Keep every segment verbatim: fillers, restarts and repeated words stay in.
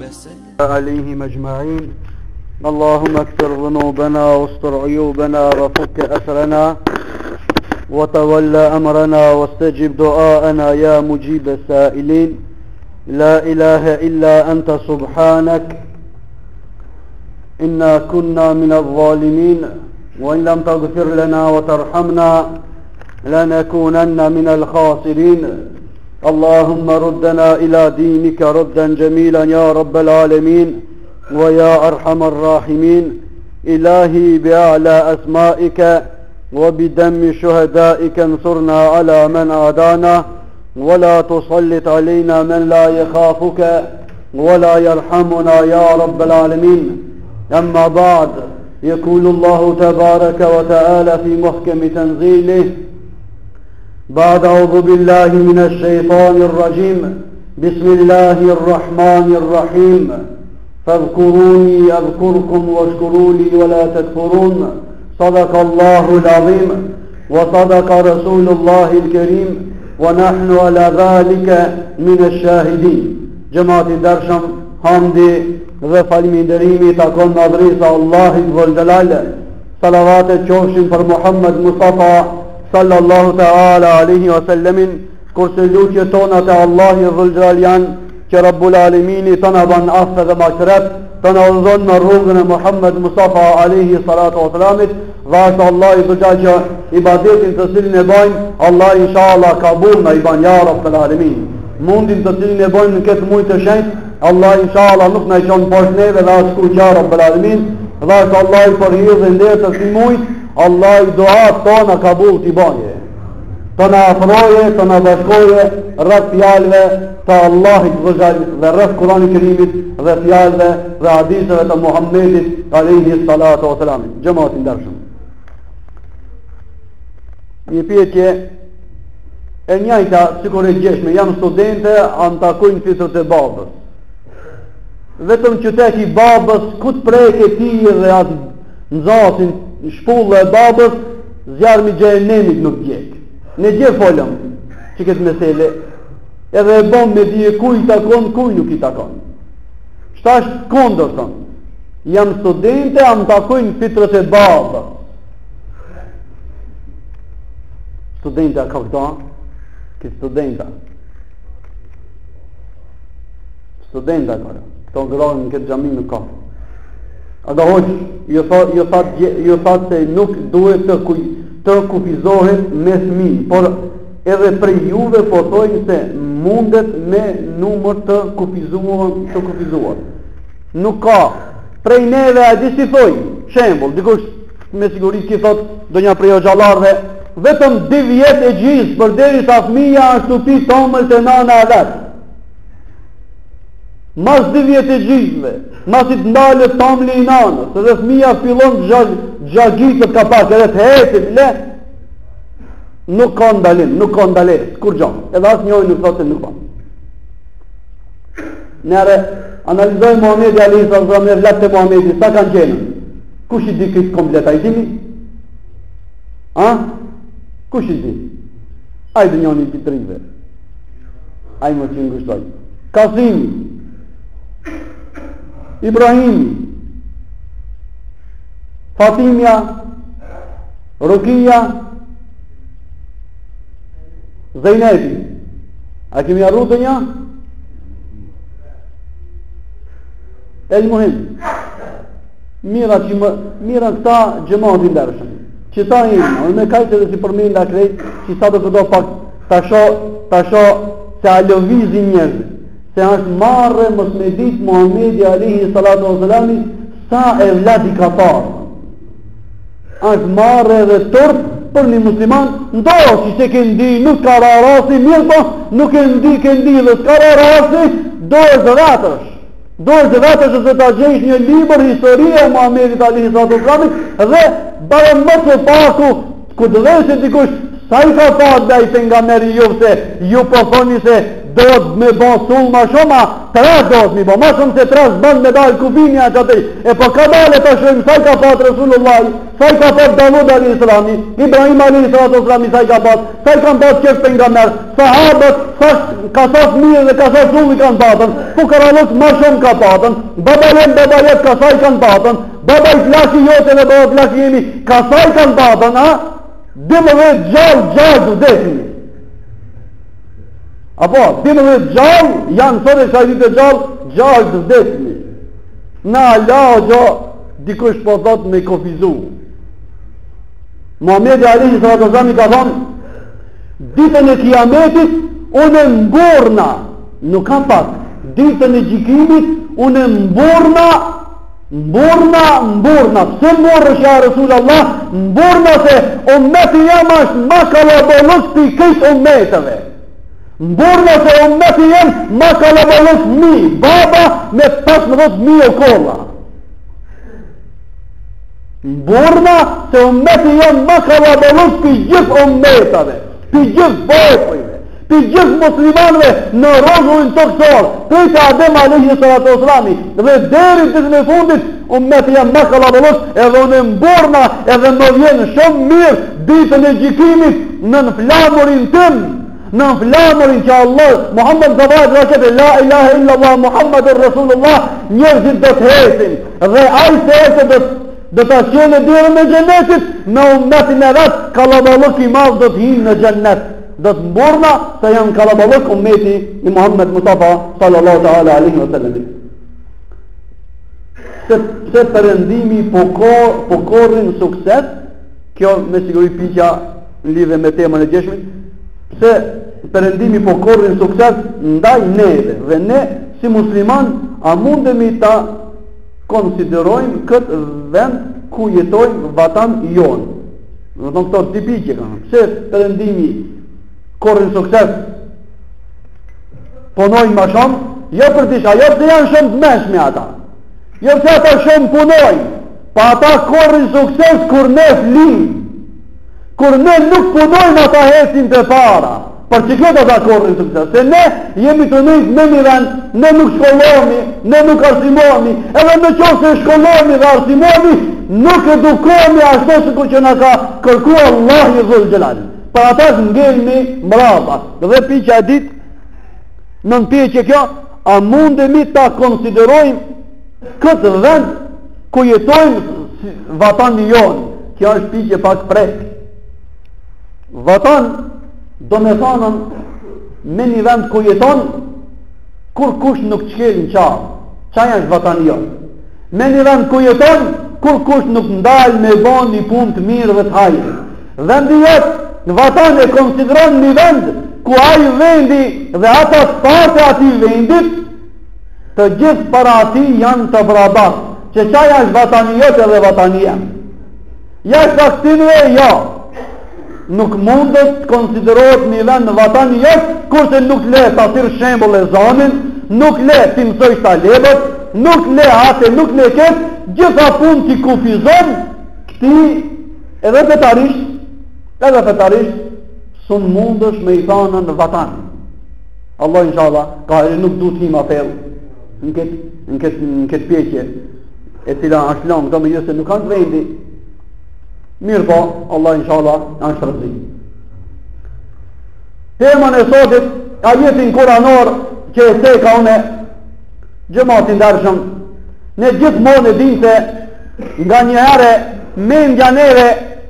عليهم أجمعين. اللهم اكفر ذنوبنا واستر عيوبنا وفك أسرنا وتولى أمرنا واستجب دعاءنا يا مجيب السائلين. لا إله إلا أنت سبحانك إنا كنا من الظالمين وإن لم تغفر لنا وترحمنا لنكونن من الخاسرين. اللهم ردنا إلى دينك ردا جميلا يا رب العالمين ويا أرحم الراحمين. إلهي بأعلى أسمائك وبدم شهدائك انصرنا على من عادانا ولا تسلط علينا من لا يخافك ولا يرحمنا يا رب العالمين. أما بعد، يقول الله تبارك وتعالى في محكم تنزيله بعد أعوذ بالله من الشيطان الرجيم بسم الله الرحمن الرحيم فاذكروني أذكركم واشكروا لي ولا تكفرون. صدق الله العظيم وصدق رسول الله الكريم ونحن على ذلك من الشاهدين. جماعة درشم hamdi dhe falënderimi takon madhrisë Allahit Dhul Jalal. Salavatet qofshin për Muhammed Mustafa sallallahu ta'ala alaihi wasallamin. Kurse lutjet tona te Allahi Dhul Jalal janë që Rabbul Alemini të na ban afë dhe maqret, të na udhëzon në rrugën e Muhammed Mustafa alaihi salatu wasalamit. Dhe ashtë Allah i përgjaj që ibadetin të cilin e bajnë, Allah inshallah kabul në i ban ja Rabbul Alemin. Mundin të cilin e bajnë në këtë mujtë të shenjtë, Allah inshallah nuk në i qonë poshtë neve dhe asku qa Rabbul Alemin. Dhe ashtë Allah i përhirë dhe ndërë të si mujtë, Allah i doat tona kabul t'i banje, të në afroje, të në bashkoje rrët fjallëve të Allahit dhe rrët Kurani Kerimit dhe fjallëve dhe hadisëve të Muhammedit alaihi salatu wa salam. Gjëmatin dërshëm, një pjetje e njajta sikur e gjeshme, jam studente, anë takojnë fitrët e babës. Vetëm që tek i babës, këtë prejke ti dhe atë nëzasin shpullë e babës, zjarëmi gjenemit nuk gjek. Në gjë folëm që këtë mesele, edhe e bom me dhije kuj i takon, kuj nuk i takon. Qëta është kondër, thëmë, jam studente, am takojnë fitrët e babës. Studenta ka këta, këtë studenta. Studenta ka këta. Këto ngrarën në këtë gjami nuk ka. A da hoqë, ju thatë se nuk duhet të, kuj, të kufizohet me thmi, por edhe prej juve po thojnë se mundet me numër të kufizuar, të kufizuar. Nuk ka. Prej neve a di si thojnë, shembol, dikush me sigurit ki thot, do një prej o gjallarve, vetëm dy vjet e gjizë, për deri sa fmija është të pi tomël të nana e vetë. Mas dy vjet e gjizëve, mas i të ndalët tomëli i nanës, dhe fmija fillon gjagjitët ka pak, edhe të hetin, le, nuk ka ndalim, nuk ka ndalim, kur gjanë, edhe asë njojnë nuk thotë se nuk pa. Nere, analizojnë Muhammedi alaihi sallallahu alaihi wasallam, letë të Muhammedi, sa kanë qenë? Kush i di këtë komplet, a i dimi? A? Kush i di? A i dë njën i të të rive. A i më që në gushtoj. Kasimi, Ibrahimi, Fatimja, Rukia, Zejnepi. A kemi arru të një? El muhim. Mira, që më, mira këta gjëmatin dërshën. Që ta imë, në me kajtë edhe si përmin nga krejt, që sa të të do pak të sho, të sho se a lëvizi njërë, se është marrë mës me ditë Muhammedi alaihi salatu wa salami sa e vladi ka parë. është marrë edhe tërp për një musliman, ndohë që se këndi nuk ka rarasi, mirë po, nuk këndi këndi dhe s'ka rarasi, dojë zëratësh. Dojë zëratësh është të gjesh një libër historie e Muhammedit alaihi salatu wa salami dhe bare më të paku, ku të dhe se dikush sa i ka pa dhe i pejgamberi ju se ju po thoni se do të me bo sull ma shumë, tre do të me bo, ma shumë se tre s'bën me dalë kufinja që atëj, e po ka dalë të shumë, saj ka patë Resulullah, saj ka patë Davud Ali Islami, Ibrahim Ali Islami, saj ka patë, saj kanë patë qështë për nga merë, sahabët, ka sas mirë dhe ka sas sulli kanë patën, fukarallës ma shumë ka patën, babalet, babalet, ka saj kanë patën, babaj flaki jote dhe babaj flaki jemi, ka saj kanë patën, ha? Dime dhe gjallë, gjallë du detni. Apo, dime dhe gjallë, janë sot e shajtit e gjallë, gjallë du detni. Na la o gjo, dikush po thot me kofizu. Muhamedi Alihi Sallatu Zami ka thonë, ditën e kiametit, unë e mborna, nuk ka pak, ditën e gjikimit, unë e mborna, mborna, mborna, pse morrësh ja Resulullah, mborna se ummeti jam është ma kalabolus për këtë ummeteve. Mborna se ummeti jam ma kalabolus mi, baba me pesëmbëdhjetë mijë kolla. Mborna se ummeti jam ma kalabolus për gjithë ummeteve, për gjithë popujve, për gjithë muslimanve në rrogullin toksor, për të Adem Alehi Sallatu Oslami, dhe deri të në fundit, ummeti jam ma kalabolus, edhe unë mborna, edhe më vjen shumë mirë, ditën e gjikimit, në në flamurin tim, në në flamurin që Allah, Muhammed Zavat Rakete, la ilaha illallah, Muhammedur Rasulullah, njerëzit do të hesin, dhe ajë se ese do të do të qenë dirë në gjennetit, me ummetin e vetë, kalaboluk i madhë do të hinë në gjennet. Do të mborna se janë kalaboluk ummeti i Muhammed Mustafa sallallahu ta'ala alihi wa sallam. Se, se përëndimi pokor, pokorin sukses, kjo me siguri piqja në lidhe me temën e gjeshmit, se përëndimi pokorin sukses ndaj neve, dhe ne si musliman a mundemi ta konsiderojmë këtë vend ku jetojmë vatan jonë. Në të në këto të piqje kanë, se përëndimi korrin sukses punojnë ma shumë, jo për tisha, jo përse janë shumë të meshme ata, jo përse ata shumë punojnë, pa ata korrin sukses kur ne flim, kur ne nuk punojnë ata hesin të para, për që këtë ata korrin sukses, se ne jemi të nëjtë në një vend, ne nuk shkollomi, ne nuk arsimomi, edhe në qo se shkollomi dhe arsimomi, nuk edukomi ashtu se ku që nga ka kërku Allah i Dhul Gjelal. Për ata të ngelmi mrapa. Dhe piqja e dit, në në piqje kjo, a mundemi ta konsiderojmë këtë vend ku jetojmë vatan një jonë. Kjo është piqje pak prek. Vatan, do me thanën, me një vend ku jeton, kur kush nuk qkel në qarë. Qaj është vatan një jonë. Me një vend ku jeton, kur kush nuk ndalë me bon një pun të mirë dhe të hajë. Vendi jetë, në vatan e konsideron një vend ku aji vendi dhe ata parte ati vendit të gjithë para ati janë të brabat, që qaj është vatanijet edhe vatanijem. Jashtë aktinve, ja, nuk mundet të konsiderot një vend në vatanijet, kurse nuk le të atir shembol e zanin, nuk le të mësoj talebët, nuk le ate, nuk le ketë, gjitha pun t'i kufizon, këti edhe fetarisht, edhe fetarisht, sun mundësh me i thanën në vatan. Allah inshallah, ka e nuk du t'him apel, në këtë, në këtë, në këtë pjeqje, e cila është lanë, këto me jëse nuk kanë të vendi, mirë po, Allah inshallah, është rëzi. Temën e sotit, a jetin kuranor, që e se ka une, gjëmatin dërshëm, ne gjithë monë e din se, nga një herë, mendja neve,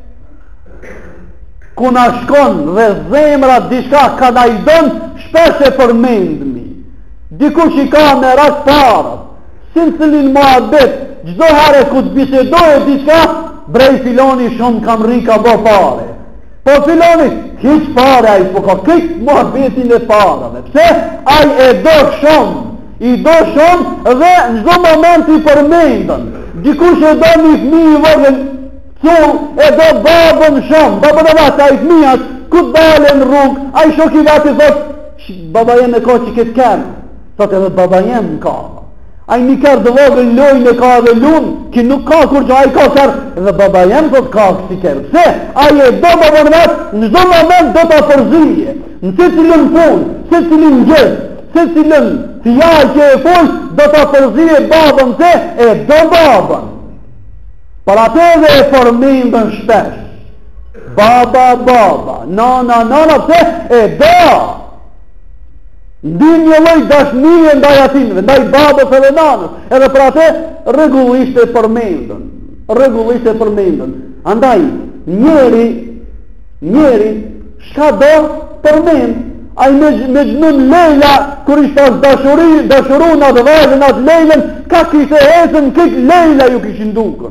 ku na shkon dhe zemra dishka ka na i don, shpesh e përmendmi. Dikush i ka me rak parët, sin cilin muhabet, gjdo herë ku të bisedojë dishka, brej filoni shumë kam ri ka bo pare. Po filoni, hiq pare a i po ka këtë muhabetin e parëve. Pse? A i e do shumë, i do shumë dhe në gjdo moment i përmendën. Dikush e do një fmi i vogën, cull e do babën shumë, babën e vatë, a i fmijat, ku të dalen rrug, a i shoki vatë i thot, baba jem e ka që këtë kërë, thot edhe baba jem ka, a i një kërë dhe vogën lojnë e ka dhe lunë, ki nuk ka kur që a i ka kërë, edhe baba jem thot ka kësi kërë, se a i e do babën e vatë, në zdo moment do të përzije, në se cilën punë, se se cilin gjest, se cilin fjallë që e full, do të përzije babën se e do babën. Për atë dhe e përmendën shpesh. Baba, baba, nana, nana, se e do. Ndi një lloj dashnie ndaj atinëve, ndaj babës edhe nanës, edhe për atë rregullisht e përmendën, rregullisht e përmendën. Andaj, njeri, njeri, shka do përmend, ai me, me gjnun Lejla, kur ishte as dashuri, dashurun atë vajzën atë Lejlën, ka kishte hesën këtë Lejla ju kishin dukën.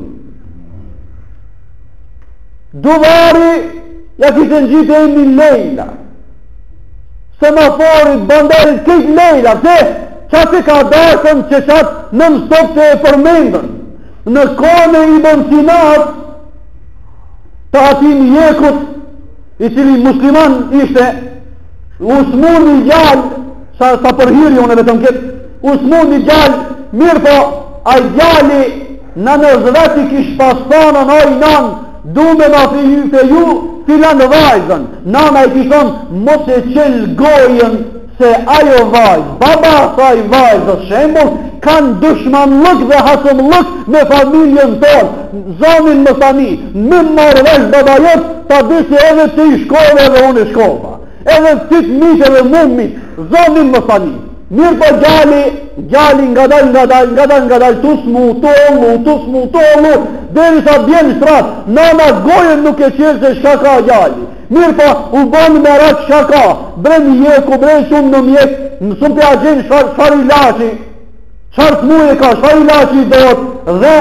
Duvari, ja kishte në gjitë e një Lejla. Semaforit, bandarit, këtë Lejla, se qatë ka dashën që qatë në mësop të e përmendën. Në kone i bënsinat, të ati mjekut, i cili musliman ishte, Usmun i gjallë, sa, sa përhiri unë e vetëm këtë, Usmun i gjallë, mirë po, a i gjalli në në zveti kish paspanën, o i nanë, du me ma feju, filan vajzën. Nana i kishon, mos e qelë gojën, se ajo vajzë, baba saj vajzës, shembol, kanë dushmanlëk dhe hasëmlëk me familjen tonë, zonin më tani, më marrëvesh baba jëtë, ta disi edhe që i shkove edhe unë i shkova. Edhe të të mitë edhe mumit, zonin më tani. Mirë po gjalli, gjalli nga dal, nga dal, nga dal, nga dal, tu s'mu, tollu, tu s'mu, tollu, deri sa bjen shtrat, nana gojën nuk e qërë se shka ka gjalli. Mirë po, u banë me ratë shka ka, bre mjeku, bre shumë në mjek, në shumë për agjenë shfar, shfar i lashi, shfar të muje ka, shfar i lashi i dot, dhe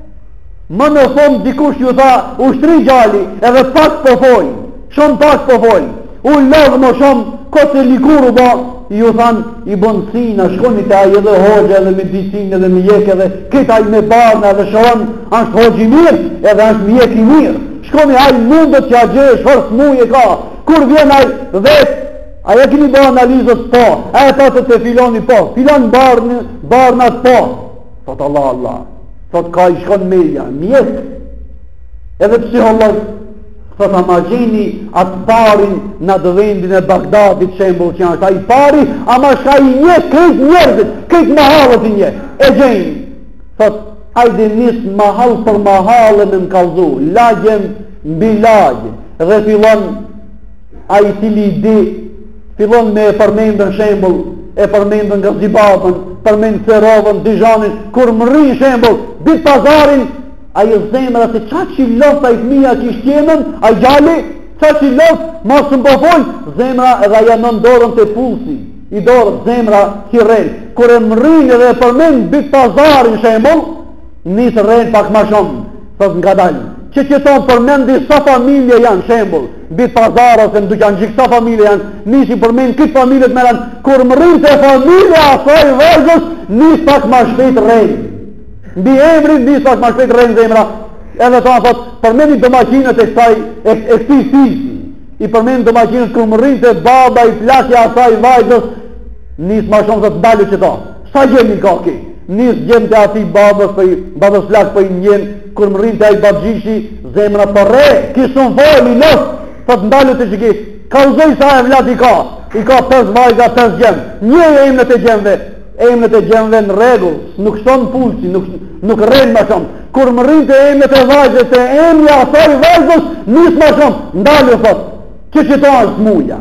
më në thomë dikush ju tha, u shtri gjalli, edhe pak po folj, shumë pak po folj, u lavë më shumë, kote likuru ba, ju than, i bënsina, shkoni të aje dhe hoxë edhe medicinë edhe mjek edhe këta i me barna edhe shonë, ashtë hoxë i mirë edhe ashtë mjek i mirë. Shkoni ajë mundët që a gjë shfarë smuje ka, kur vjen ajë vetë, aja kini ba analizët po, aja ta të të filoni po, filon barnë, barnat po, thot Allah Allah, thot ka i shkon meja, mjek, edhe psiholog, thot ama gjeni atë parin në dëvendin e Bagdadit shembol që është a i pari, ama shka i një këtë njerëzit, këtë mahalët i një, e gjeni, thot, ajde njësë mahal për mahalën në kalzu, lagjen mbi lagje, dhe fillon a i cili di, fillon me e përmendën shembol, e përmendën nga zibabën, përmendën serovën, dijanin, kur më rri shembol, bit pazarin, a i zemra se qa që i lofë a i fmija që i shtjenën, a i gjalli, qa që i lofë, ma së më pëfojnë, zemra edhe ja në ndorën të pulsi, i dorë zemra si rejnë, kur e më rrinë dhe përmenë bit pazarin shembol, nisë rejnë pak ma shumë, thot nga dalë, që që tonë përmendi sa familje janë shembol, bit pazara se më duke janë gjikë sa familje janë, nisi përmenë këtë familjet me ranë, kur më rrinë të familje asaj vazhës, nisë pak ma shpejt rejnë. Mbi emrin, mbi sa ma shpejt rejnë zemra, edhe ta thot, përmeni domaqinët e kësaj, e, e këti fisi, i përmeni domaqinët kër më rrinë të baba i plakja asaj vajzës, nisë ma shumë të të dalë që ta, sa gjemi ka ki, nisë gjemë të ati babës, për, babës plak për i njenë, kër më rrinë të ajë babgjishi, zemra për re, kisën fojë, i nësë, të të ndalë të që ki, ka uzoj sa e vlat i ka, i ka pes vajza, pes gjemë, një e imë të gjemëve, emnet e gjemëve në regull, nuk shton pulsi, nuk, nuk rejnë ma shumë. Kur më rrinë të emnet e vajzës, e emja asaj vajzës, nisë ma shumë. Ndalë e thot, që që ta është muja.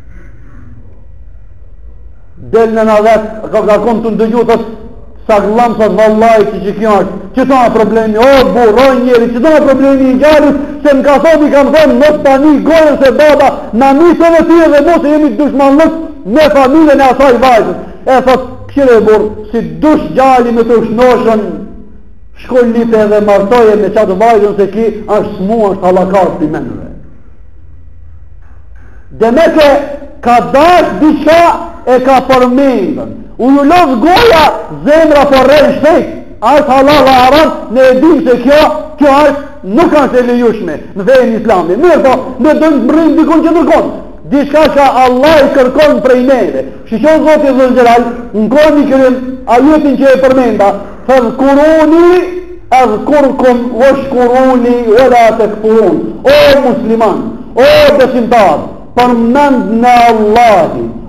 Del në në vetë, ka ka kom të ndëgju, thot, sa gëllam, thot, vallaj, që që kjo është, që ta në problemi, o, buroj njeri, që ta në problemi i gjallit, se më ka thot, i kam thonë, mos tani, gojën se baba, na misë dhe tije dhe mos e jemi të dushmanlëk me familjen e asaj vajzës. E thot, këshire e burë, si dush gjalli me të shnoshën, shkoj lipe dhe martoje me qatë vajzën se ki është smu, është halakar për menëve. Dhe me ke ka dash diqa e ka përmendën. U ju lëzë goja, zemra për rejnë shpejt, është halal e haram, ne e dim se kjo, kjo është nuk është e lejushme në fejnë islami. Mirë po, ne dëmë të mërinë dikon që nërkonë. Dishka që Allah i kërkon prej neve. Shqishon Zotit dhe Gjeral, në kohë një kërim, ajetin që e përmenda, fëdhkuruni, edhkurkum, vëshkuruni, vëla të këpurun. O musliman, o besimtar, përmend në Allahi,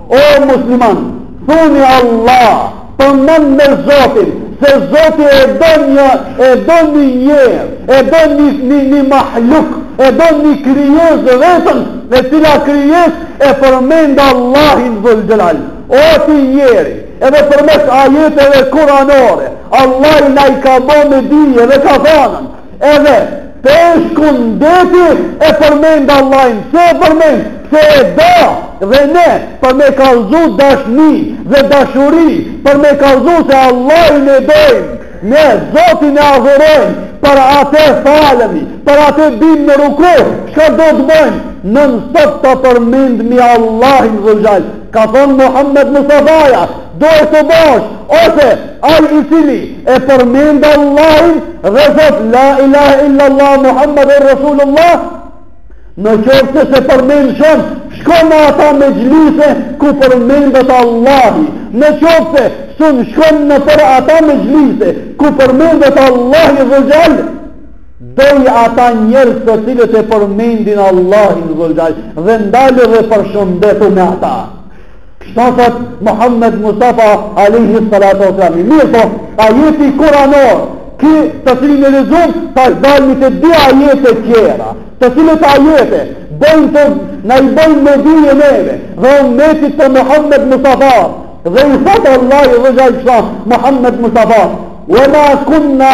O musliman, thuni Allah, përmend me Zotin, se Zoti e do një, e do një njerë, e do një, një, një mahluk, e do një krijes vetëm, e cila krijes e përmend Allahin dhul gjelal. O ti njeri, edhe përmes ajeteve kuranore, Allah na i ka bo me dije dhe ka thanën, edhe peshkun deti e përmend Allahin, se e përmend, se e do dhe ne për me kalzu dashni dhe dashuri, për me kalzu se Allahin e dojmë, ne Zotin e adhurojmë, për atë falemi, për atë bim në ruku, shka do të bëjmë, nën sot të përmendmi Allahin dhul. Ka thonë Muhammed Mustafaja, do e të bosh, ose ai i cili e përmend Allahin dhe thot la ilaha illallah Muhammed e Rasulullah, në qoftë se përmend shumë, shko në ata me gjlise ku përmendet Allahi. Në qoftë se në shkon në për ata me gjlise ku përmendet Allahi dhul, doj ata njerës të cilët e përmendin Allahin dhul dhe ndalë dhe përshëndetu me ata. Kështu thot Muhammed Mustafa alayhi salatu wasalam. Mirë po, ajeti kuranor, ki të cilin e lexojmë, tash dalmi të dy ajete tjera, të cilët ajete bëjnë të na i bëjnë me dije neve dhe ummetit të Muhammed Mustafa. Dhe i thot Allahu dhe gjallë Muhammed Mustafa, wa ma kunna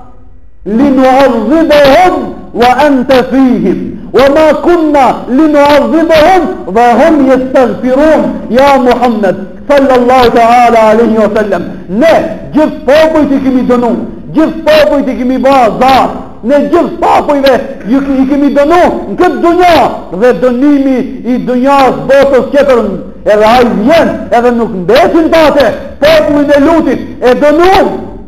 linu'adhibahum wa anta fihim, wa ma kunna linu'adhibahum wa hum yastaghfirun. Ja Muhammed sallallahu ta'ala alaihi wa sallam, ne gjithë popujt i kemi dënu, gjithë popujt i kemi ba azab, ne gjithë popujve i kemi dënu në këtë dunja, dhe dënimi i dunjas botës tjetër edhe ai vjen edhe nuk ndesin tate. Popullin e Lutit e dënum,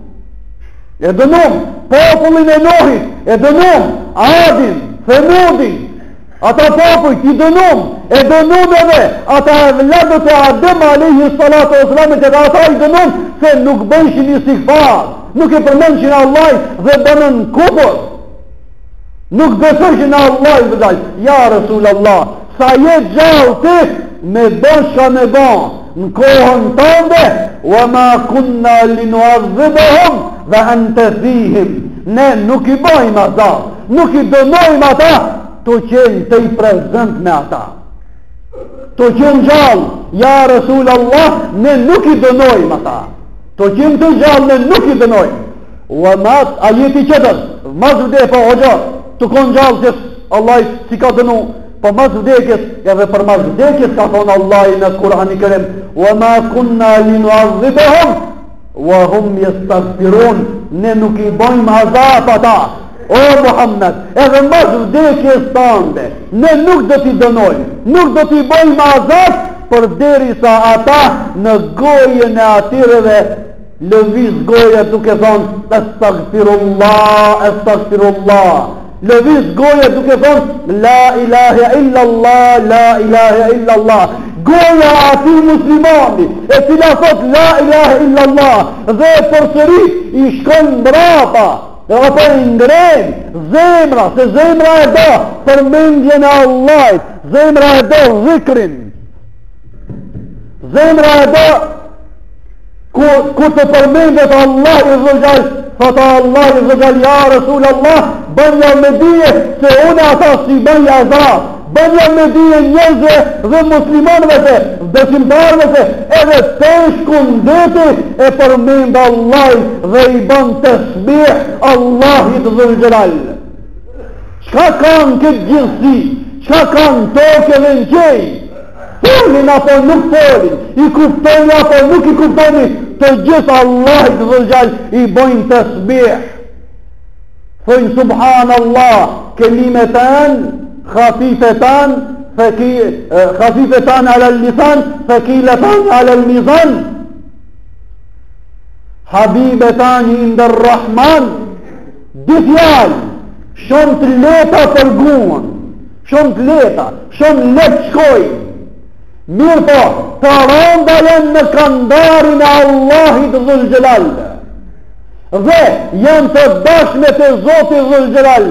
e dënum popullin e Nohit, e dënum Adin, Themudin, ata popujt i dënum, e dënum edhe ata evladët e Adem alayhi salatu wasalam, që ata i dënum se nuk bëjshin istighfar, nuk e përmendishin Allah dhe bënën kufër, nuk besojshin në Allah dhe dal. Ja Rasulullah, sa je gjallë ti me bëshka me ban në kohën tënde, wa ma kunna linu'adhibahum dhe anta fihim, ne nuk i bëjmë ata, nuk i dënojmë ata, të qenë të i prezent me ata, të qenë gjallë. Ja Rasulullah, ne nuk i dënojmë ata, të qenë të gjallë, ne nuk i dënojmë. Wa mas ajeti qëtër, mas vde pa hoxha, të konë gjallë që Allah si ka dënu, po mas vdekjes, edhe për mas vdekjes ka thonë Allah në Kur'an i Kerim, wa ma kunna linu'adhibahum wa hum yastaghfirun, ne nuk i bojmë azab ata. O Muhammed, edhe mas vdekjes tande, ne nuk do t'i dënojmë, nuk do t'i bojmë azab, për deri sa ata në gojën e atireve lëviz goja duke thonë astaghfirullah, astaghfirullah, lëviz goja duke thonë la ilaha illallah, la ilaha illallah. Goja ati muslimani e cila thot la ilaha illallah dhe përsëri i shkon mbrapa, apo i ngren zemra, se zemra e do përmendjen e Allahit, zemra e do dhikrin, zemra e do ku, ku të përmendet Allah i dhëgjall. Thota Allah i dhëgjall, ja Rasul Allah, bënja me dije se une ata si bënja azab, bënja me dije njëzve dhe muslimanve se, besimtarve se, edhe peshkun deti e përmend Allah dhe i bën tasbih Allahit dhëgjall. Qka kanë këtë gjithësi, qka kanë toke dhe në qej, folin apo nuk folin, i kuptoni apo nuk i kuptoni, të gjithë Allah të dhëgjall i bojnë tasbih. Thojnë subhanallah, kelimetan, khafifetan, khafifetan ala lisan, thakiletan ala mizan, habibetan inda rrahman, dy fjallë, shumë të leta për guën, shumë të leta, shumë letë shkojnë. Mirë po, të rëndalen në kandarin e Allahit dhul gjelal dhe janë të dashme të Zotit dhul gjelal.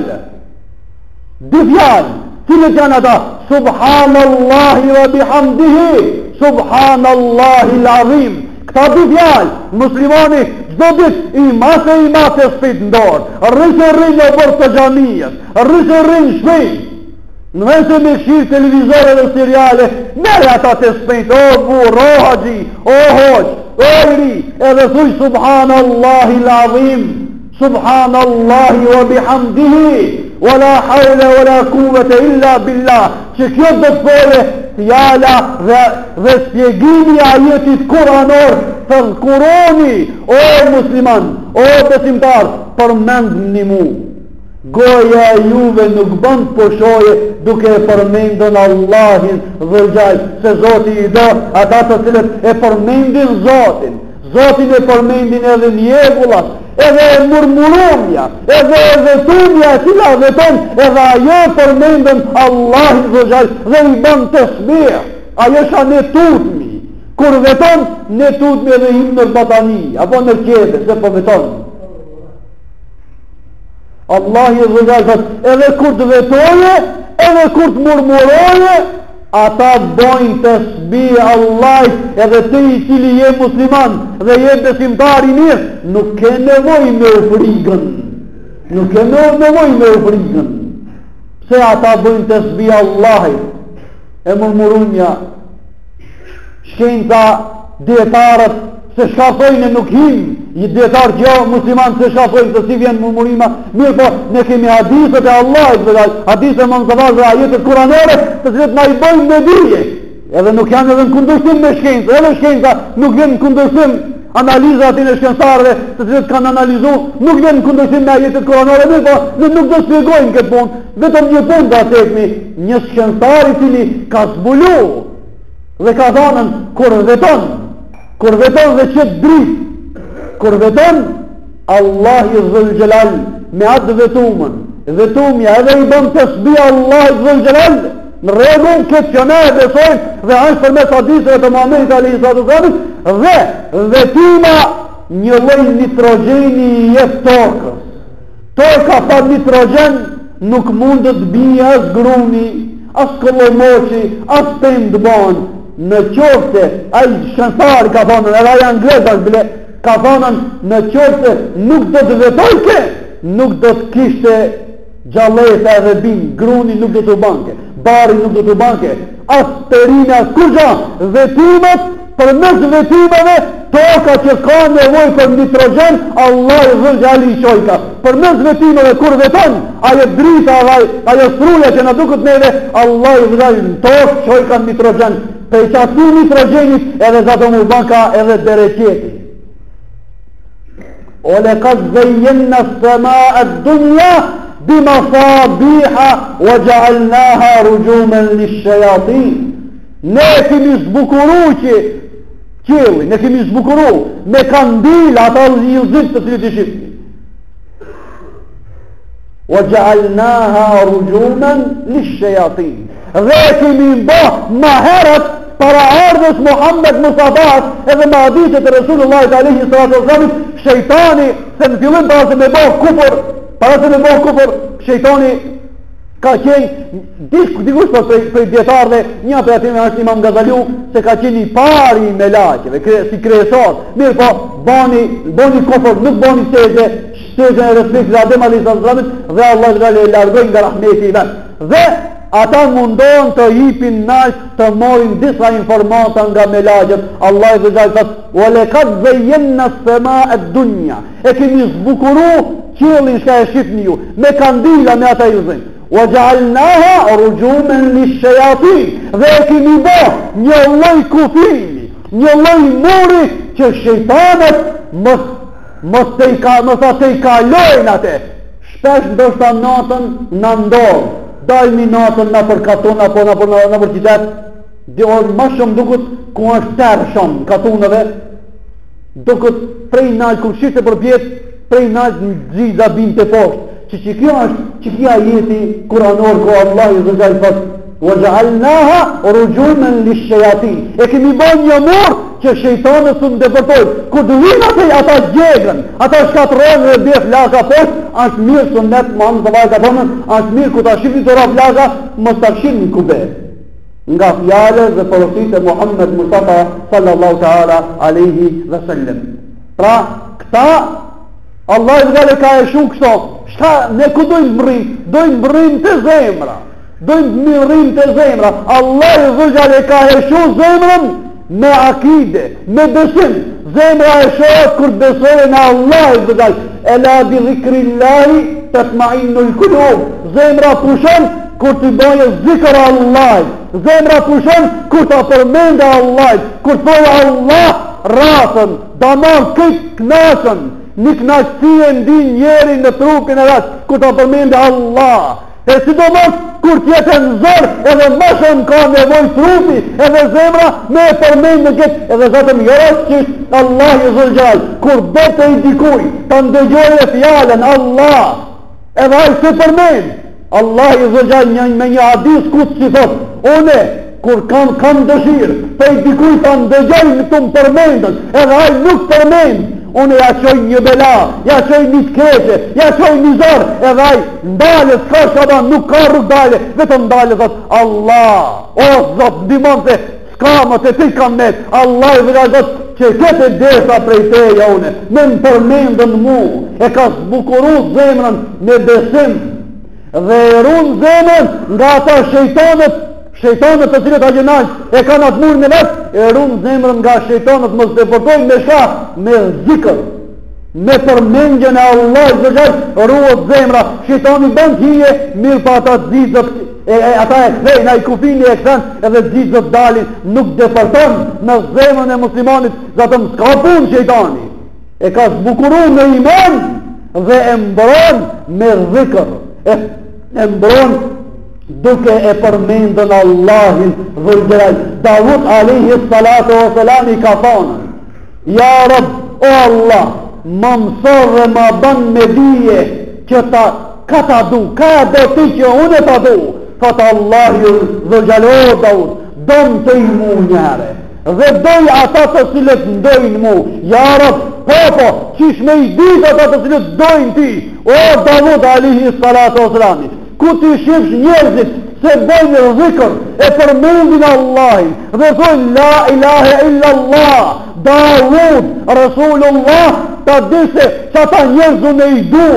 Dy fjallë, cilët janë ata? Subhanallahi wa bihamdihi, Subhanallahi l'azim. Këta dy fjalë, muslimani çdo ditë i mase i mase spit në dorë. Rrisë rrinë në bërë të xhamijes, rrisë rrinë shpejt. Në vend se me shirë televizore dhe seriale, mere ata të spejt, o burr, o haxhi, o hoq, o iri, edhe thuj Subhanallahi l'azim, Subhanallahi wa bihamdihi, wa la hawla wa la quwwata illa billah. Që kjo do të thole fjala dhe, dhe spjegimi ajetit kuranor, fadhkuruni, o musliman, o besimtar, përmendni mu. Goja e juve nuk bën poshoje duke e përmendën Allahin dhe gjaj, se Zoti i do ata të cilët e përmendin Zotin. Zotin e përmendin edhe njegullat, edhe e murmurumja, edhe e vetumja e cila veton, edhe ajo përmendën Allahin dhe gjaj dhe i bën të smir. Ajo shka ne tutmi. Kur veton, ne tutmi edhe him në batani, apo në qede, se po veton. Allahi dhe gjallë, edhe kur të vetoje, edhe kur të murmuroje, ata bojnë të sbi Allah, edhe të i cili je musliman dhe je besimtar i mirë, nuk ke nevoj me u frigën, nuk ke nevoj me u frigën, se ata bojnë të sbi Allah, e murmurumja, shkenca djetarët, se shkafojnë nuk him, i djetarë që jo musliman se shkafojnë se si vjen murmurima, mirë po, ne kemi hadisët e Allah, hadisët e mënzëvar dhe ajetët kuranore, të cilët na i bojnë me dije, edhe nuk janë edhe në kundërshtim me shkencë, edhe shkenca nuk vjen në kundërshtim, analizat e shkencëtarëve, të cilët kanë analizu, nuk vjen në kundërshtim me ajetët kuranore, mirë po, ne nuk do shpjegojnë këtë punë, vetëm një punë da tekmi, një shkencëtar i cili ka zbulu, dhe ka thënë kur veton, kur veton dhe qëtë drit, kur veton, Allah i dhul gjelal me atë vetumën, vetumja edhe i bëm të sbi Allah i dhul gjelal, në regun këtë që ne e besojnë dhe është për mes hadisëve të Muhamedit alayhi salatu wasalam, dhe vetuma një lloj nitrogeni i jep tokës. Toka pa nitrogen nuk mund të bie as gruni, as kollomoçi, as tend banë. Në qofte, ai shkencëtar ka thonë, edhe ai anglez bile ka thonë, në qofte nuk do të vetojke, nuk do të kishte gjallësa edhe bin, gruni nuk do të banke, bari nuk do të banke, as perina, as kurgja, vetimet, për mes vetimeve, toka që ka nevoj për nitrogen, Allah i dhëll gjali i shojka. Për mes vetimeve, kur veton, ajo drita, ajo struja që në dukët neve, Allah i dhëll në tokë shojka nitrogen. Për që atu nitrogenit edhe zato mu banka edhe bereqeti. O le kad zëjjenna sëma e dunja bima sabiha o gjallnaha rugjumen li shayatin. Ne kemi zbukuru që qëlli, ne kemi zbukuru me kandil ata lëzit të të të shifti. O gjallnaha rugjumen li shayatin. Dhe kemi mba maherët para ardhës Muhammed Musafas edhe ma hadithet e Resulullah alayhi salatu wasalam, shejtani se në fillim para se me bëhë kufër, para se me bëhë kufër, shejtani ka qenë disk, dikush për, për, për djetarve, një për atime është Imam Gazaliu, se ka qenë i pari me laqeve, kre, si kresor, mirë po, bani, bani kufër, nuk bani sejtë, sejtë e respekt dhe Adem alayhi salatu wasalam, dhe Allah e largojnë nga rahmeti i vetë. Dhe ata mundon të jipin nalt të morin disa informata nga melagjet. Allah i dhe gjallë thëtë, o le katë zëjjenna sëma e dunja, e kemi zbukuru qëllin shka e shifni ju, me kandila me ata i zënë, o gjallnaha rugjumen li shayatin, dhe e kemi bo një loj kufimi, një loj muri që shejtanet mës, mës të i ka, mës të i kalojnë ate, shpesh ndërsta natën në ndorë, dajmi natën në për katon, apo në për, në për qitet, dhe orë ma shumë dukët ku është tërë shumë katonëve, dukët prej nalë, kërë shiste për pjetë, prej nalë në gjiza bimë të poshtë, që që kjo është, që kjo jeti kuranor, ku Allah i dhe gjallë fëtë, o gjallnaha rugjumen li shayatin, e kemi bon një murë që shejtanës së në depërtojnë, ku dhvina të ata gjegën, ata shkatërojnë dhe bjef laka poshtë, është mirë së net, ma në të vaj ka thonën, është mirë ku ta shifni të raf laka, më të shifni në kube. nga fjalët dhe porositë e Muhammed Mustafa sallallahu ta'ala alaihi wasallam. Pra, këta Allah i vëllë ka e shumë kështo. Shka ne ku dojmë mërim? Dojmë mërim të zemra. Dojmë mërim të zemra. Allah i vëllë ka e shumë zemrën me akide, me besim. Zemra e shohet kur besojë në Allah i vëllë. Ela bi dhikrillahi tatma'innul qulub. Zemra pushon kur të bëjë zikr Allah. Zemra pushon kur të përmendë Allah. Kur të bëjë Allah ratën, damon këtë knashën. Një knashësi e ndi njeri në trupin e ratë, kur të përmendë Allah. E si do mos, kur tjetë në zërë, edhe më shumë ka nevoj trupi, edhe zemra me e përmendë në këtë, edhe zatëm jërës që Allah i zërgjallë, kur bete i dikuj, të ndëgjoj e fjallën, Allah, edhe ajë se përmendë, Allah i zërgjallë një, me një hadis kutë që thotë, une, kur kam, kam dëshirë, të i dikuj të ndëgjoj në të më përmendën, edhe ajë nuk përmendë, unë ja qoj një bela, ja qoj një t'keqe, ja qoj një zorë, edhe aj, ndale, s'ka shaban, nuk ka rrug dale, vetëm ndale, thot, Allah, o, zot, dimon se, s'ka më të ti kam net, Allah i vëra zot, që këtë desa prej teja une, me më përmendën mu, e ka zbukuru zemrën me besim, dhe erun zemrën nga ata shejtanët, shejtanët të cilët agjenajt e kanë atë murë në vetë, e runë zemrën nga shejtanët mos të përtojnë me shah, me zikër, me përmendjen e Allah i zëgjër, ruët zemra, shejtani bënd hije, mirë pa ata zizët, e, e, ata e kthejnë, a i kufini e këthen, edhe zizët dalin, nuk depërton në zemrën e muslimanit, zatëm s'ka pun shejtani, e ka zbukuru me iman, dhe e mbron me zikër, e, e mbron duke e përmendën Allahin dhulgjeral. Davud alaihi salatu wa salam i ka thonë, ja Rab, o Allah, më mëso dhe më bën me dije që ta ka ta du, ka do ti që unë ta du. Thotë Allahi dhulgjeral, o Davud, dëm të i mu njëre, dhe doj ata të cilët ndojnë mu. Ja Rab, po po, qish me i dit ata të cilët dojnë ti, o Davud alaihi salatu wa salam. Ku ti shifsh njerëzit se bëjnë zikër e përmendin Allahin dhe thonë la ilahe illa Allah, Davud, Rasulullah, ta dise që ata njerëzun e i du.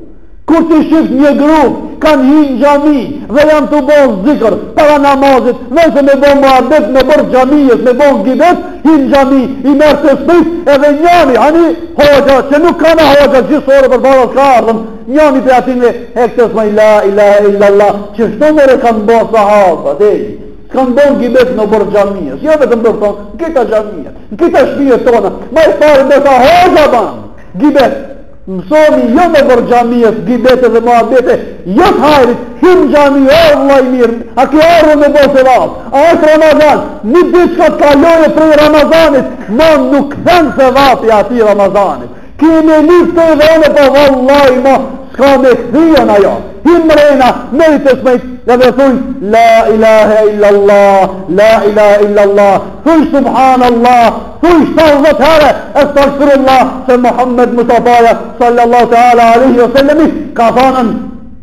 Kur ti shifsh një grupë kanë hinë gjami dhe janë të bon zikër para namazit, nëse me bon muhabet me bërë gjamiës, me bon gibet, hinë gjami, i mërë të sprit edhe njani, hani hoxha, që nuk ka në hoxha gjithësore për barat ka ardhëm, njani për atinve hektës me la ilahe illallah, që shtomore kanë bon sahaba, dhe kanë bon gibet në bërë gjamiës, jo vetëm bërë tonë, në kita gjamiës, në kita shpijet tona, ma i pari me ta hoxha ban, gibet, mësoni jo me bërë gjamiës, gibete dhe muhabete, jo të hajrit, himë gjami, o Allah i mirë, a ki arru me bo se vat, a është Ramazan, një ditë që të kalojë prej Ramazanit, ma nuk thënë se vati ati Ramazanit, kime një të i dhene, po vallaj ma, s'ka me këthijen ajo, himë rejna, merites me dhe thuj, la ilahe illallah, la ilahe illallah, thuj subhanallah, thuj shtarëzët herë, astaghfirullah, se Muhammed Mustafa sallallahu ta'ala alaihi wa sallami, ka thanën,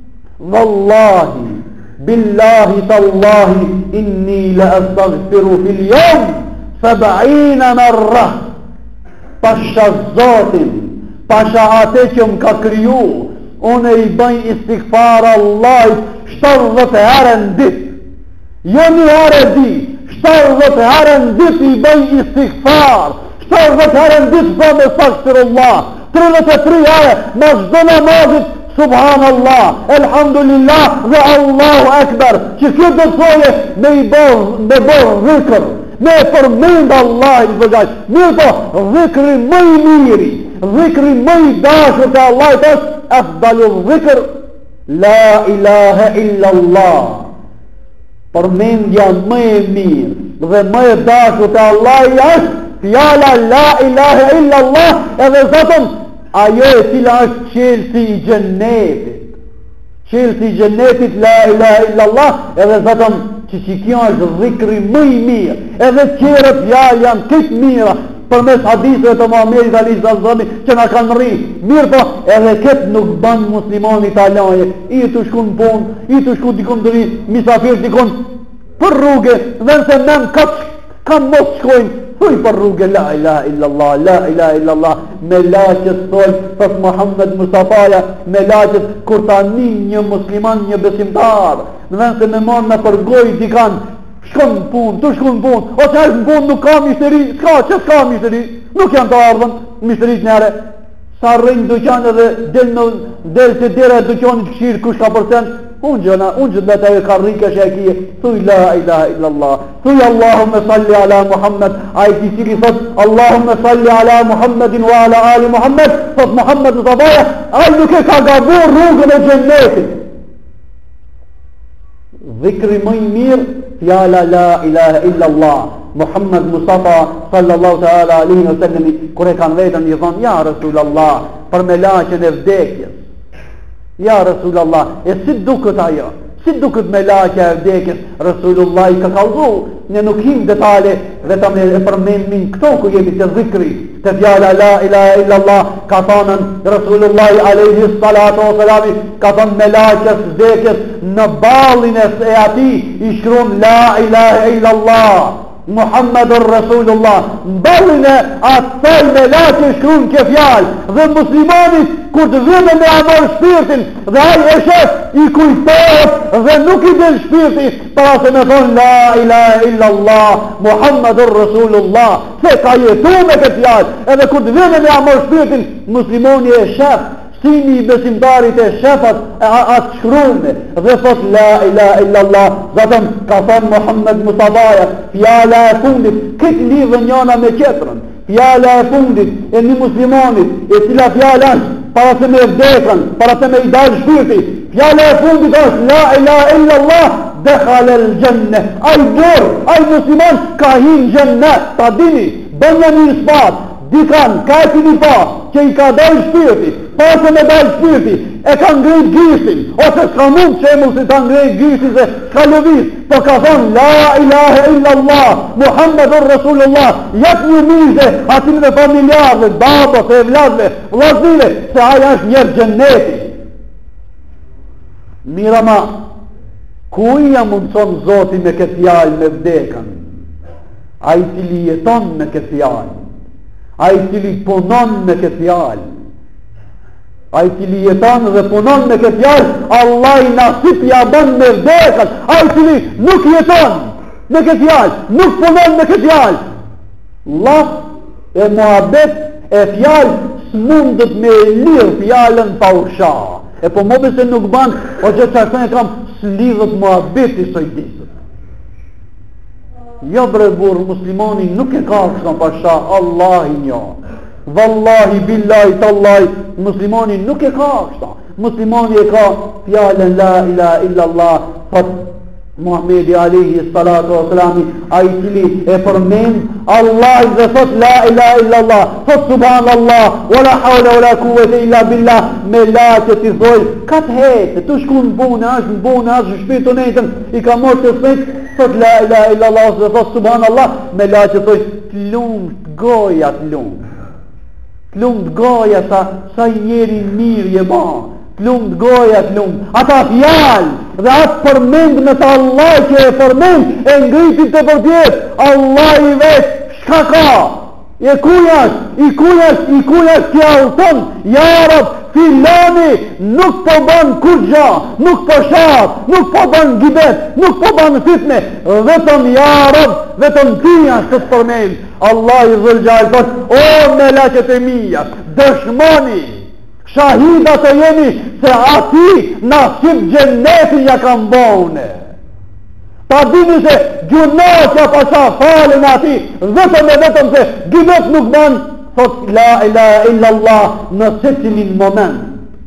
vallahi, billahi tallahi, inni la astaghfiru fil jom, sab'ina marra, pasha zotin, pasha ate që më ka kryu, unë i bëj istighfar Allah shtarëzët herë në dit, jo një herë di, shtarëzët herë në dit i bëj istighfar, shtarëzët herë në dit bëj me astaghfirullah, tridhjetë e tre herë me çdo namazit subhanallah, elhamdulillah dhe Allahu akbar, që kjo do të thoje me i bërë me bërë zikr, me përmend Allah i vëgjaj, mirë po zikri më i miri, zikri më i dashur te Allah i tash, afdalu zikr, la ilahe illa Allah, përmendja më e mirë dhe më e dashur te Allah i është fjala la ilahe illa Allah, edhe zotëm ajo e cila është qelësi i gjennetit, qelësi i gjennetit la ilahe illa Allah, edhe zotëm që që kjo është zikri më i mirë, edhe qerët fjallë janë këtë mira, për mes hadisëve të Muhamedit alayhi sallam që na kanë rri, mirë po edhe këtë nuk ban muslimani ta laje, i të shku në punë, i të shku dikun të ri, misafir dikun, për rrugë, dhe nëse men ka kam mos shkojnë, thuj për rrugë, la ilaha illallah, la ilaha illallah, me laqës thol, thot Muhammed Mustafaja, me laqës kur ta nin një musliman, një besimtar, dhe nëse me marë me përgoj dikan, shkon në pun, tu shkon në pun, o që është në pun nuk ka mishteri, s'ka, që s'ka mishteri, nuk janë të ardhën, mishterit njëre, sa rrinjë duqanë dhe del në, del të dire duqanë të këshirë kush ka përsen, unë gjëna, unë gjëtë beta e ka rrike shekije, thuj la ilaha illallah, thuj Allahumme salli ala Muhammed, a i ti cili thot, Allahumme salli ala Muhammedin wa ala ali Muhammed, thot Muhammed në sabaja, a i nuk e ka gabur rrugën e gjennetit. Dhikri mëj mirë, fjala la ilaha illallah, Muhammed Mustafa sallallahu ta'ala alihi wa sallami, kure kanë vetën i thonë, ja Rasulallah, për me laqen e vdekjes, ja Rasulallah, e si duket ajo, si duket me laqja e vdekjes, Rasulullah i ka kalzu, ne nuk him detale, vetëm e përmenmin këto ku jemi të dhikri, të fjala la ilaha illallah, ka thonën Rasulullah alayhi salatu wa salami, ka thonë me laqjes vdekjes, në balin e ati, i shkruan la ilaha illallah, Muhammedur Rasulullah, në balin e atësaj me laqje shkruan kjo fjalë, dhe muslimanit kur të vëmë me amor shpirtin dhe ai e shef i kujtohet dhe nuk i del shpirti para se me thonë la ilaha illallah Muhammedur Rasulullah, se ka jetu me këtë fjalë, edhe kur të vëmë me amor shpirtin muslimoni e shef simi i besimtarit e shefat atë shkrume dhe thot la ilaha illallah, zatëm ka thonë Muhammed Mustafaja, fjala e fundit, këtë lidhë njëna me qetrën, fjala e fundit e një muslimonit, e cila fjala është para se me vdekën, para se me i dalë shpirti, fjala e fundit është la ilaha illallah, dekhal el gjenne, aj borë, aj muslimon ka hin gjenne, ta dini, bënja një spat, dikan, ka e tini pa, që i ka dalë shpirti, pa se me dalë shpirti, e ka ngrejt gjysin, ose s'ka mund që e mu si ta ngrejt gjysin se s'ka lëvis, po ka thonë la ilaha illallah, Muhammedur Rasulullah, jetë një mizhe atin dhe familjarve, babës e vladve, vlazile, se aja është njerë gjenneti. Mira ma, ku i ja mundëson Zoti me këtë fjallë me vdekën? A i cili jeton me këtë fjallë, a i cili punon me këtë fjallë, a i cili jeton dhe punon me këtë fjallë, Allah i nasip ja bën me vdekën, a i cili nuk jeton me këtë fjallë, nuk punon me këtë fjallë. Allah e muhabet e fjallë s'mundet me lirë fjallën pa usha. E po mobe se nuk ban, o që që e kam s'lidhët muhabet i sojdisët. Jo bre burë, muslimoni nuk e ka kështon pasha, Allah i njo. Wallahi, billahi, tallahi, muslimoni nuk e ka kështon. Muslimoni e ka fjallën la ilaha illallah, fat Muhammedi alayhi salatu wa salami, a i cili e përmend Allah dhe thot la ilaha illallah, thot subhanallah, wala hawla wala quwwata illa billah, me la që ti thoj, katë hetë, tu shku në bune, ashtë në bune, ashtë në shpitu nejtën, i ka morë të sëjtë, thot la ilaha illallah dhe thot subhanallah, me la që thoj, të lumë, të goja të lumë, të lumë të goja sa, sa i njeri mirë je ba, të lumë të goja të lumë, ata fjalë, dhe atë përmend me të Allah që e përmend, e ngritit të përpjet, Allah i vetë, shka ka, e kujash, i kujash, i kujash kja uton, jarab, filani, nuk po ban kur gja, nuk po shat, nuk po ban gibet, nuk po ban fitne, vetëm jarab, vetëm tia shtë të përmend, Allah i dhëlgjaj, thot, o me laqet e mija, dëshmoni, shahida të jemi se ati nasib gjennetin ja kam bone. Ta dini se gjunaqja pasha falin ati, vetëm e vetëm se gjibet nuk ban, thot la ilaha illallah në secilin moment.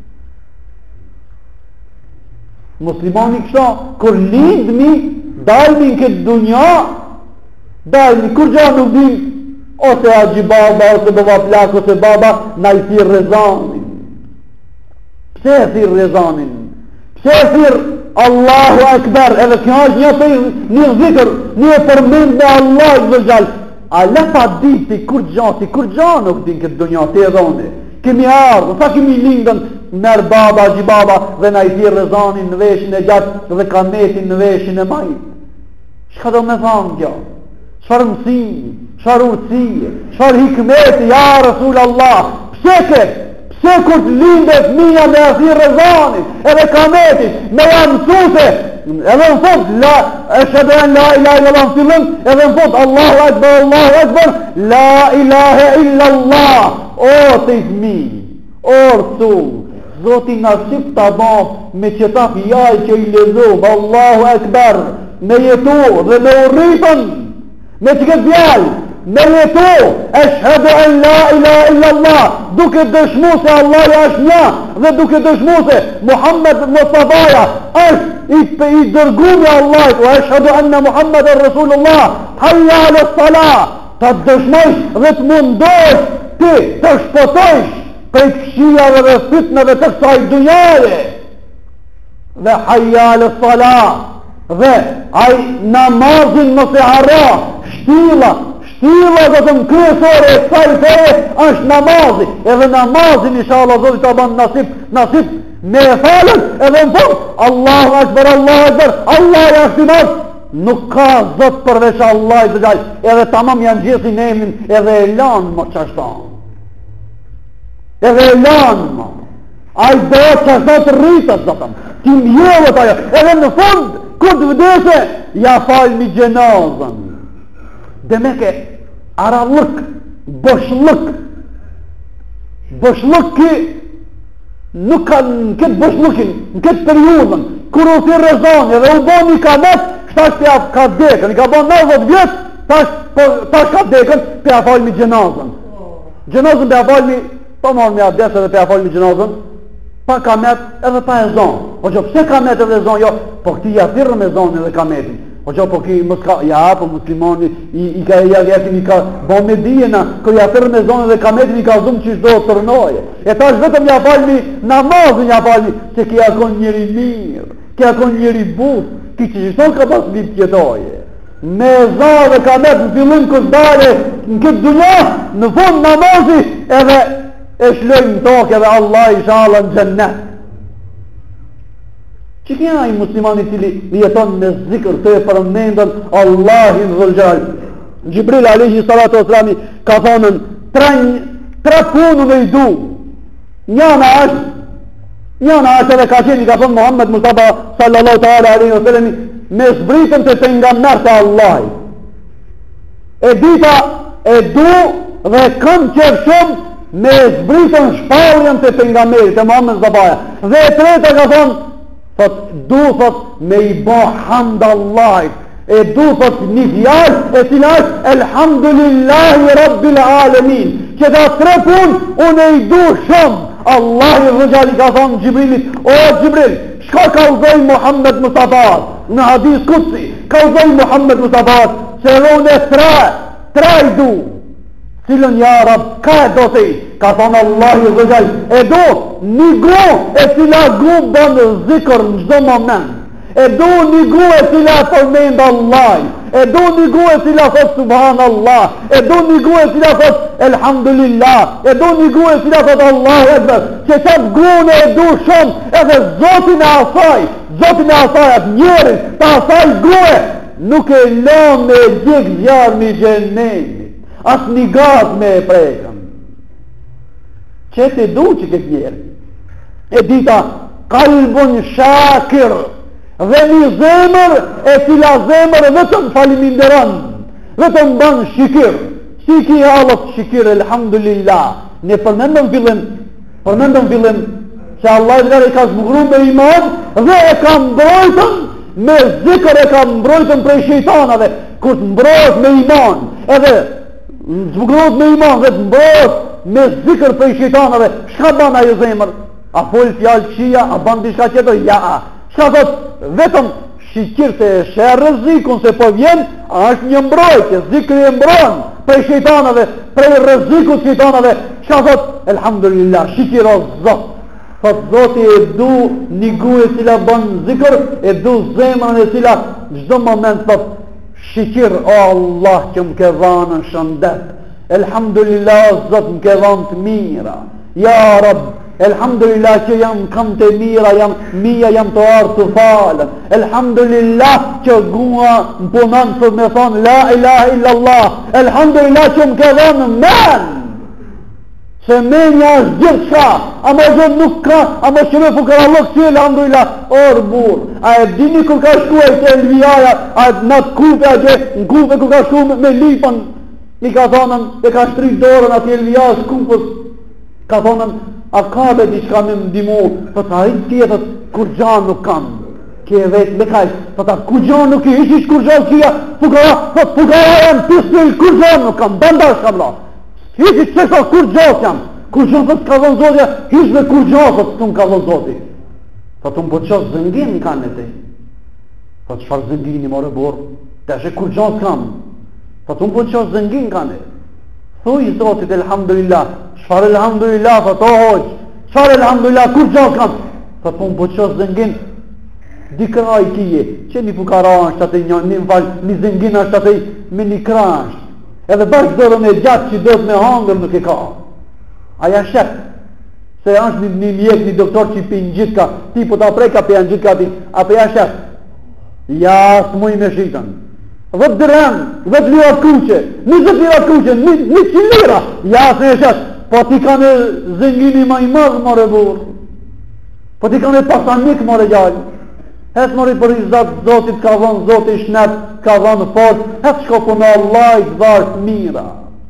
Muslimani kësha, kur lindmi, dalmi në këtë dunja, dalmi, kur gja nuk dim, ose a gjibaba, ose baba plak, ose baba, na i thirë rezanin. Pse e thirë rezanin? Pse e thirë Allahu Akbar? Edhe kjo është një për një zikër, një përmend me Allah i vëgjall. A lepa diti kur gjati, kur gja nuk din këtë dunja, te edhone. Kemi ardhë, sa kemi lindën, merë baba, gjibaba, dhe na i thirë rezanin në veshin e gjatë dhe kametin në veshin e majtë. Çka do me thamë kjo? Çfarë mësimi, çfarë urtësie, çfarë hikmeti, ja Rasul Allah, pse ke? Pse kur të lindet fëmia me athi rezanit, edhe kametit, me janë mësuse, edhe në fund, la, eshhadu an la ilaha illallah në fillim, edhe në fund, Allahu Akbar, Allahu Akbar, la ilaha illallah, o të i fëmi, o rësu, Zoti nga shqip të abam, me qëta fjaj që i lezum, Allahu Akbar, me jetu dhe me urritën, me që këtë fjaj, me jetu, eshhadu an la ilaha illallah, duke dëshmu se Allah është një, dhe duke dëshmu se Muhammed Mustafaja është i, i dërgumi Allah, wa eshhadu anna Muhammed e Rasulullah, hayya ala salah, ta dëshmojsh dhe të mundosh ti të shpotojsh prej këshijave dhe fitnave të kësaj dunjaje, dhe hayya ala salah, dhe aj namazin mos e harro, shtila, shtila dhe të më kryesore e kësaj feje është namazi, edhe namazin inshallah Zotit ta ban nasip, nasip me e falën, edhe në fund, Allahu Akbar, Allahu Akbar, Allah i ashtimat, nuk ka Zot përveç Allah i dëgjaj, edhe tamam janë gjithi nemin, edhe e lanë më qashtan, edhe e lanë më, a i do qashtan të rritët, zotëm, ti mjëllët ajo, edhe në fund, kur të vdese, ja falë mi gjenazën, dhe me ke arallëk, bëshlëk, bëshlëk ki, nuk ka në këtë bëshlëkin, në këtë periudën, kur u si rezoni dhe u bo një kamet, kështash për ja ka dekën, i ka bo nëzët vjetë, tash, tash ka dekën, për ja falë mi gjenazën. Gjenazën për ja falë mi, pa marë mi abdesë edhe për ja falë mi gjenazën, pa kamet edhe pa e zonë. O që pse kamet edhe zonë, jo, po këti ja thirë me zonë edhe kametin. O që po ki mëska, ja, po muslimoni, i, i ka ja jetin, i ka bo me dijena, kër ja thirë me zonë edhe kametin, i ka zumë që shdo të tërnoje. E tash vetëm ja falmi namazën, ja falmi, se kja kon njëri mirë, kja kon njëri but, ki që gjithon ka pas lip tjetoje. Me zonë dhe kamet në fillim kësdare, në këtë dunja, në fund namazi, edhe e shlojnë në tokë edhe Allah i shala në gjennet. Që kja i muslimani cili jeton me zikër të e përmendën Allahin dhëllgjall. Gjibril alayhi salatu wasalami ka thonën tre, tre punu me i du. Njana është, njana është edhe ka qeni ka thonë Muhammed Mustafa sallallahu ta'ala alayhi wa sallam me zbritën të pejgamber të Allahi. E dita e du dhe këm qef shumë me zbritën shpalljen të pejgamberit të Muhammed Mustafa. Dhe e treta ka thonë thot, du thot me i bo hamd Allahit, e du thot një fjall e cila është elhamdulillahi rabbil alamin, që ta tre pun unë e i du shumë. Allahi rëgjali ka thonë Gjibrilit, o Gjibril, shka ka uzoj Muhammed Mustafa në hadis kutsi, ka uzoj Muhammed Mustafa që edhe unë e tre, tre i du, cilën ja Rab, ka e do të i, ka thonë Allahi rëgjal, e do një gu e cila gu bënë zikër në gjdo moment, e do një gu e cila përmendë Allah, e do një gu e cila thot subhanallah, e do një gu e cila thot elhamdulillah, e do një gu e cila thot Allahu Ekber, që qatë gu në e du shumë, edhe zotin e asaj, zotin e asaj atë njerin, ta asaj gu e, nuk e lëmë me gjikë zjarë mi gjenemi, as një gaz me e prekëm. Që të du që këtë njerë, e dita kalbun shakir, dhe një zemër e cila zemër e vetëm faliminderon, vetëm ban shikir, shiki halët shikir, elhamdulillah. Ne përmendëm fillim, përmendëm fillim, që Allah i dhe ka zbugru me iman, dhe e ka mbrojtën, me zikër e ka mbrojtën prej shejtanave, kur të mbrojt me iman, edhe zbugrot me iman dhe të mbrojt me zikër prej shejtanave, shka ban ajo zemër? A fol fjallë këshia, a ban dishka qëtër? Ja, shka thot, vetëm shikir se shë rëzikun se po vjen, a është një mbrojtje, zikri e mbron prej shejtanave, prej rëzikut shejtanave, shka thot, elhamdulillah, shikir o zot, thot zoti e du një gu e cila ban zikr, e du zemën e cila gjdo moment thot, shikir o Allah që më ke dhanë në shëndet, elhamdulillah zot më ke dhanë të mira, ja Rab, Elhamdulillah që jam kam të mira, jam mia, jam të ardhur të falën. Elhamdulillah që gua më punon për me thonë la ilaha illallah. Elhamdulillah që më ka dhënë men. Se menja është gjithë shka, a më gjithë nuk ka, a më shme fukara lëk që elhamdulillah, orë burë, a e dini kër ka shku e të elvijaja, a në të kupe, a që në kupe kër ka shku me, me lipën, i ka thonën, e ka shtri dorën ati elvijaja skupës, ka thonën, a ka be di shka me më dimu, për ta rritë tjetët, kur gjanë nuk kam, ke vetë me kaj, për ta kur gjanë nuk i, ishi kur gjanë kia, fukara, për fukara janë pisë, kur gjanë nuk kam, bandash kam la. Hishi që ka kur gjatë jam, kur gjatët ka dhënë zotja, hish me kur gjatët të më ka dhënë zoti. Tha të më po qësë zëngin në kanë e te. Tha të shfarë zëngin i more borë, të eshe kur gjatë kam. Tha të më po qësë zëngin kanë e. Thuj zotit elhamdulillah, shfarë elhamdulillah, tha të hoqë, shfarë elhamdulillah, kur gjatë kam. Tha të më po qësë zëngin, dikra i kije, që një fukara është atë një, një më falë, një zëngin është atë me një kra është. Edhe bashkë dorën e gjatë që do të me hangër nuk e ka. Aja shek, se është një, një mjek, një doktor që i pinë gjithë ka, ti po ta preka për janë gjithë ka ti, apo ja shek, ja së muj me shitën. Dhët dërën, dhët lirat kuqe, njëzët lirat kuqe, një që lira, ja së e shek, po ti ka në zëngini ma i madhë more burë, po ti ka në pasanik more gjallë. Hes mori për i zatë zotit ka dhonë zotit shnet, ka dhonë fort, hes shko për në Allah i dhartë mira.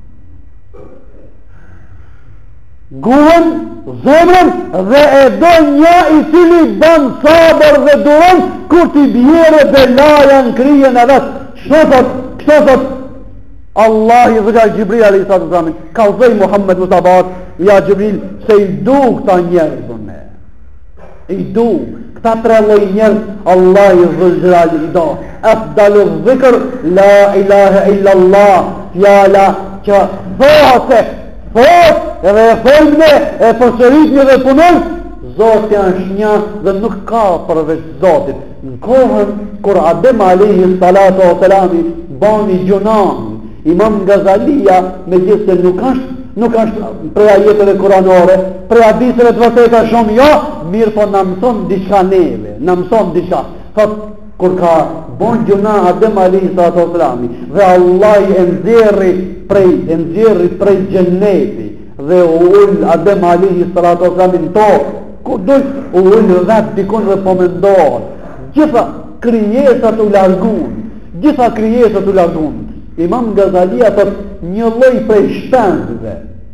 Guën, zemrën dhe e do një i cili banë sabër dhe duron, kur ti bjere belaja në krije në vetë. Shëtot, shëtot, Allah i dhëgaj Gjibril a.s. ka dhej Muhammed Mustabat, ja Gjibril, se i du këta njerëzën e. I du. Këta tre lej njerëz, Allah i dhëgjral i do. Afdalu dhikr, la ilaha illallah, fjala që thote, thot edhe e folme, e përsëritme dhe punon, Zotë janë shnja dhe nuk ka përveç Zotit. Në kohën, kur Adem alayhi salatu wa salami bani gjunan, Imam Gazalia, me gjithë se nuk është nuk është prej ajeteve kuranore, prej haditheve të vërteta shumë jo, mirë po na mëson diçka neve, na mëson diçka. Thot kur ka bon gjuna Adem alayhi salatu wasallam dhe Allah e nxjerri prej e nxjerri prej xheneti dhe u ul Adem alayhi salatu wasallam në tokë, ku do u ul vetë dikon dhe po mendon. Gjitha krijesat u largun, gjitha krijesat u largun. Imam Gazalia thot një lloj prej shpenzëve.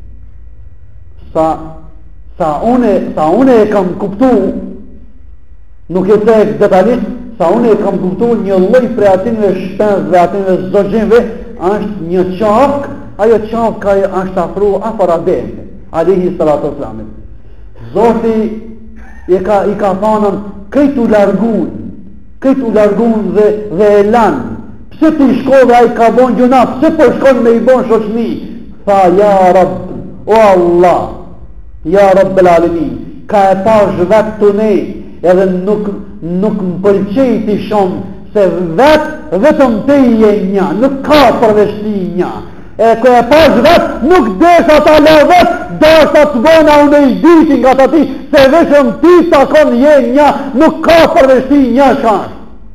Sa sa une sa une e kam kuptu, nuk e them detajisht, sa une e kam kuptu një lloj prej atinve shpenzëve, atinve zogjinve, është një qafk, ajo qafk ka është afru afër Ademit, alayhi salatu wasalam. Zoti i ka i ka thënë këtu largun, këtu largun dhe dhe e lan. Pse ti shko dhe a i ka bon gjuna, pse po shkon me i bon shoshni? Tha, ja Rab, o Allah, ja Rab el Alamin, ka e pash vetë të ne, edhe nuk, nuk më pëlqejti shumë, se vetë, vetëm te i e një, nuk ka përveshti një. E ko e pash vetë, nuk desha ta le vetë, desha të bona unë i diti nga të ti, se veshëm ti ta kon je një, nuk ka përveshti një shanë.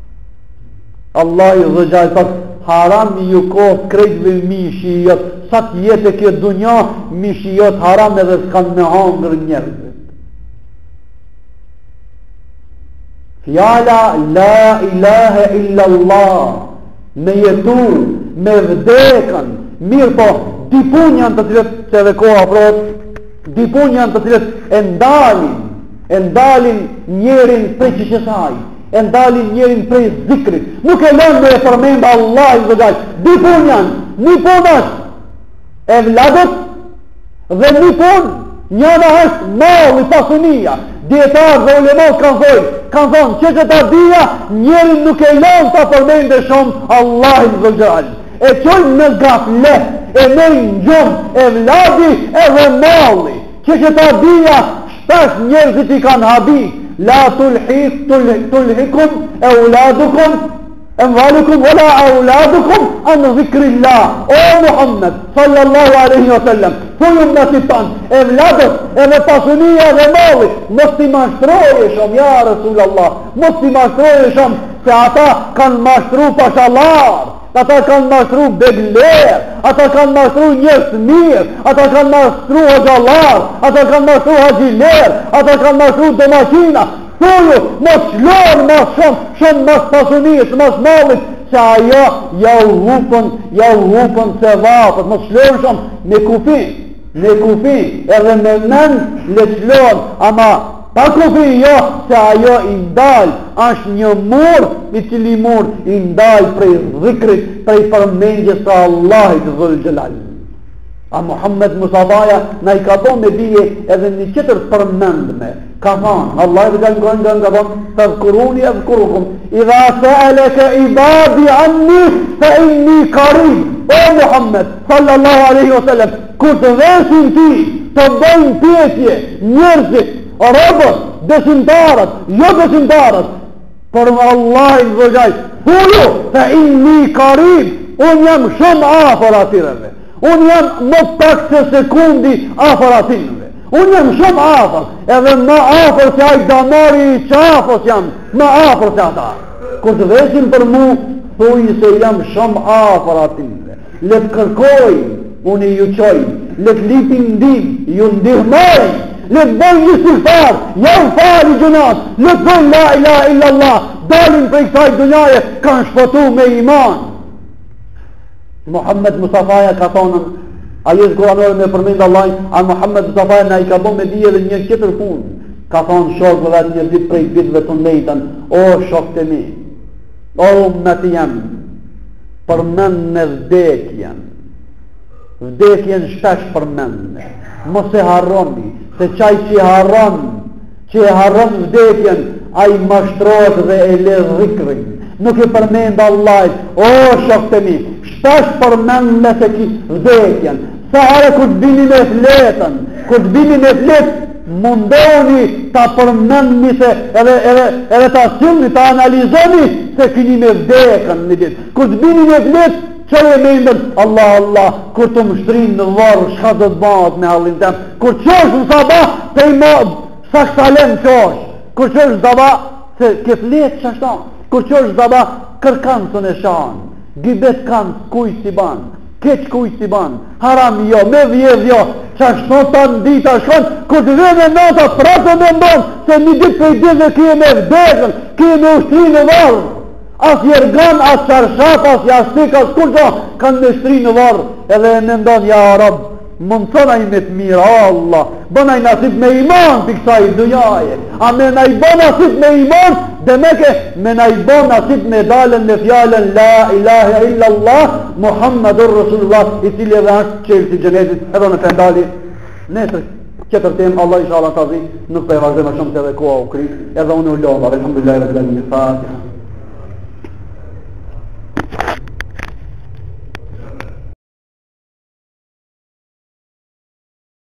Allah i dhe gjaj thot, haram ju kohë krejtve mishi jot, sa të jetë e kjo dunja, mishi jot haram edhe s'kan me hangër njerëzit. Fjala la ilaha illallah, me jetu, me vdekën, mirë po, dipun janë të cilët, që dhe koha prot, dipun janë të cilët e ndalin, e ndalin njerin prej qëshesaj, e ndalin njerin prej zikrit, nuk e lënë me e përmenda Allah i zëgaj, di pun janë, një pun është e vladët dhe një pun, njëna është malë i pasunia, djetarë dhe ulemat kanë thoi, kanë thonë që që ta dhja, njerin nuk e lënë ta përmende shumë Allah i zëgaj, e qojnë në gafle, e nëjnë gjumë, e vladi edhe malli, që që ta dhja, shpesh njerëzit i kanë habit, la tulhik tulhikum e uladukum emvalukum wala auladukum an zikrillah. O Muhammed sallallahu alaihi wasallam, thuju umetit tan, evladët, edhe pasunia dhe malli, mos t'i mashtroje shumë, ja Rasulallah, mos t'i mashtroje shumë, se ata kanë mashtru pashallar, ata kanë mashtru begler, ata kanë mashtru njës mirë, ata kanë mashtru hoxalar, ata kanë mashtru hajiler, ata kanë mashtru domaçina. Thuju, mos lorë mas shumë, shumë mas pasunisë, mas mallit, se ajo ja u hupën, ja u hupën se vapët, mos lorë shumë, me kufi, me kufi, edhe me men le qlorë, ama pa kufi jo, se ajo i ndalë, është një mur, i cili mur i ndalë prej zikrit, prej përmendjes të Allahit dhul gjelal. A Muhammed Musafaja na i ka thonë me bije edhe një qëtër përmendme. Ka thonë, Allah i dhe kanë kanë kanë ka thonë, të dhkuruni e dhkurukum, idha sa'alaka ibadi anni, fa inni karim. O Muhammed, sallallahu alaihi wasallam, kur të vesin ti, të bëjnë pjetje, njërzit, robët, besimtarët, jo besimtarët, për Allah i dhe gjaj, thuju, fa inni karim, unë jam shumë afër atireve. Unë jam më pak se sekundi afër atinve. Unë jam shumë afër, edhe më afër se ajtë damari i qafës jam, më afër se ata. Kur të vesin për mu, thuj se jam shumë afër atinve. Le të kërkoj, unë i ju qoj, le të lipin ndim, ju ndihmoj, le të bëjnë një silfar, jam fali gjunat, le të bëjnë la ilaha illallah, dalin për i kësaj dunjaje, kanë shpëtu me iman. Muhammed Musafaja ka thonën, ajet kuranore me përmendë Allah, a Muhammed Musafaja na i ka bo me dije dhe një qëtër punë. Ka thonë shokë dhe një dit prej bitve të ndejten, o shokë të mi, o me të jam, përmend me vdekjen, vdekjen shpesh përmend, mos e harroni, se qaj që i harron, që i harron vdekjen, a i mashtrot dhe e le dhikrin, nuk i përmend Allahit, o shokë të mi, shpesh përmend me të ki vdekjen. Sa herë ku të bini me fletën, ku të bini me fletë, mundoni ta përmendni se edhe, edhe, edhe ta sylni, ta analizoni se kini me vdekën një ditë. Ku të bini me fletë, qërë e me indën, Allah, Allah, kur të më shtrinë në varë, shka dhe të bëhat me halin tem, kur qësh në sabah, te i më saksalem qësh, kur qësh në sabah, se ke fletë qashtan, kur qësh në sabah, kërkanë së në shanë, gibet kanë kuj si banë, keq kuj si banë, haram jo, me vjedh jo, qashton të në dita shkon, kur të vene nata pratë me mbanë, se një ditë për i ditë dhe kje me vdekën, kje me ushtri në varë, as jergan, as qarshat, as jastik, as kur që kanë me ushtri në varë, edhe e në ndonë, ja Arab, mund të nëj me të mirë, Allah, bënaj nasip me iman për kësa i dujaje, a me nëj bë nasip me iman, dhe me ke me nëj bë nasip me dalen me fjallën la ilaha illallah, Muhammadur Rasulullah, i cili edhe është qelë si gjenetit, edhe në fendali, nesër, qëtër temë, Allah inshallah të zi, nuk për e vazhde më shumë të edhe koha u kri, edhe unë u lova, alhamdulillah, Fatiha.